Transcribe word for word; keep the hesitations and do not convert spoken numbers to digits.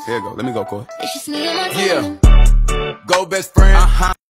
Here you go. Let me go, Corey. It's just me and my Yeah. Go best friend. Uh-huh.